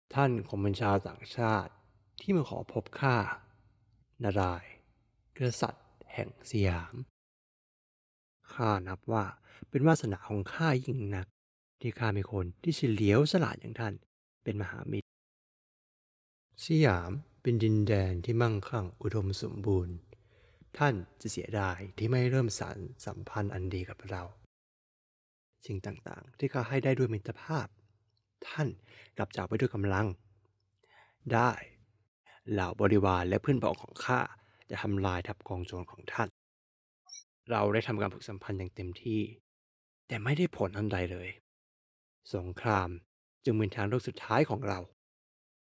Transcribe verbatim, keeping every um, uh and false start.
ท่านคงเป็นชาวต่างชาติที่มาขอพบข้านารายณ์กษัตริย์แห่งสยามข้านับว่าเป็นวาสนาของข้ายิ่งนักที่ข้ามีคนที่เฉลียวฉลาดอย่างท่านเป็นมหามิตรสยามเป็นดินแดนที่มั่งคั่งอุดมสมบูรณ์ท่านจะเสียดายที่ไม่เริ่มสานสัมพันธ์อันดีกับเราสิ่งต่างๆที่ข้าให้ได้ด้วยมิตรภาพท่านกลับจากไปด้วยกำลังได้ เหล่าบริวารและเพื่อนพ้องของข้าจะทำลายทัพกองโจรของท่าน เราได้ทำการฝึกสัมพันธ์อย่างเต็มที่ แต่ไม่ได้ผลอันใดเลย สงครามจึงเป็นทางเลือกสุดท้ายของเรา